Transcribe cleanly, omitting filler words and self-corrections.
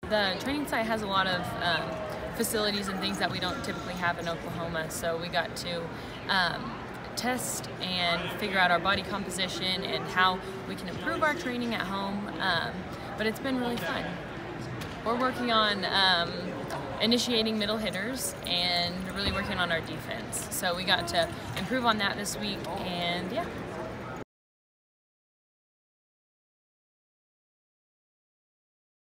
The training site has a lot of facilities and things that we don't typically have in Oklahoma, so we got to test and figure out our body composition and how we can improve our training at home, but it's been really fun. We're working on initiating middle hitters and really working on our defense, so we got to improve on that this week, and yeah.